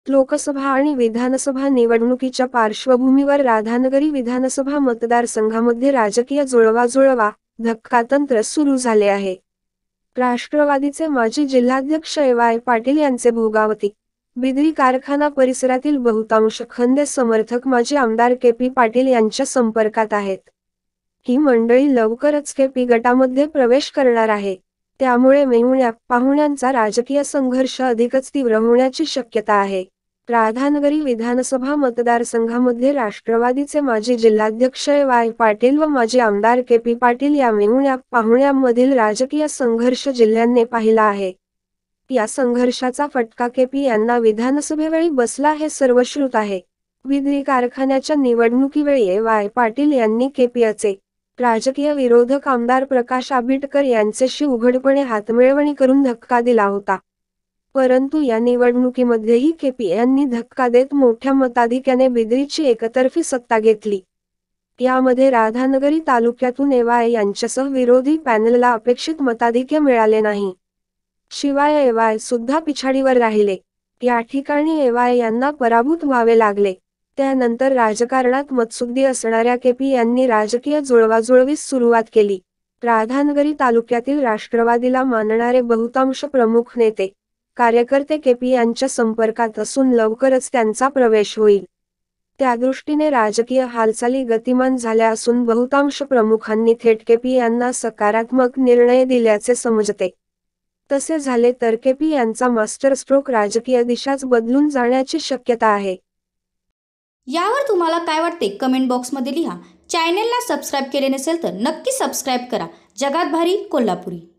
लोकसभा आणि विधानसभा निवडणुकीच्या पार्श्वभूमीवर राधानगरी विधानसभा मतदारसंघामध्ये राजकीय जुळवाजुळवा, धक्कातंत्र सुरू झाले आहे. राष्ट्रवादीचे माजी जिल्हाध्यक्ष ए.वाय. पाटील यांचे भोगावती, बिदरी कारखाना परिसरातील बहुतांश खंदे समर्थक माजी आमदार के.पी. पाटील यांच्या संपर्कात आहेत. ही मंडळी लवकरच के.पी. गटामध्ये प्रवेश करणार आहे. त्यामुळे मेहुण्या-पाहुण्यांचा राजकीय संघर्ष अधिकच तीव्र होण्याची शक्यता आहे. राधानगरी विधानसभा मतदारसंघामध्ये राष्ट्रवादीचे माजी जिल्हाध्यक्ष ए.वाय. पाटील व माजी आमदार के.पी. पाटील या मेहुण्या-पाहुण्यांमधील राजकीय संघर्ष जिल्ह्याने पाहिला आहे. या संघर्षाचा फटका के.पी. यांना विधानसभेवेळी बसला हे सर्वश्रुत आहे. बिदरी कारखान्याच्या निवडणुकीवेळी ए.वाय. पाटील यांनी के.पी.चे राजकीय विरोधक आमदार प्रकाश आंबेडकर यांच्याशी उघडपणे हातमिळवणी करून धक्का दिला होता. परंतु या निवडणुकीमध्येही के.पी. यांनी धक्का देत मोठ्या मताधिक्याने बिदरीची एकतर्फी सत्ता घेतली. यामध्ये राधानगरी तालुक्यातून ए.वाय. यांच्यासह विरोधी पॅनलला अपेक्षित मताधिक्य मिळाले नाही. शिवाय ए.वाय. सुद्धा पिछाडीवर राहिले. या ठिकाणी ए.वाय. यांना पराभूत व्हावे लागले. त्यानंतर राजकारणात मतसुद्धी असणाऱ्या के.पी. यांनी राजकीय जुळवाजुळवीस सुरुवात केली. राधानगरी तालुक्यातील राष्ट्रवादीला मानणारे बहुतांश प्रमुख नेते, कार्यकर्ते के.पी. यांच्या संपर्कात असून लवकरच त्यांचा प्रवेश होईल. त्यादृष्टीने राजकीय हालचाली गतिमान झाल्या असून बहुतांश प्रमुखांनी थेट के.पी. यांना सकारात्मक निर्णय दिल्याचे समजते. तसे झाले तर के.पी. यांचा मास्टरस्ट्रोक राजकीय दिशाच बदलून जाण्याची शक्यता आहे. यावर तुम्हाला काय वाटते कमेंट बॉक्समध्ये लिहा. चॅनेलला सबस्क्राईब केले नसेल तर नक्की सबस्क्राईब करा. जगात भारी कोल्हापुरी.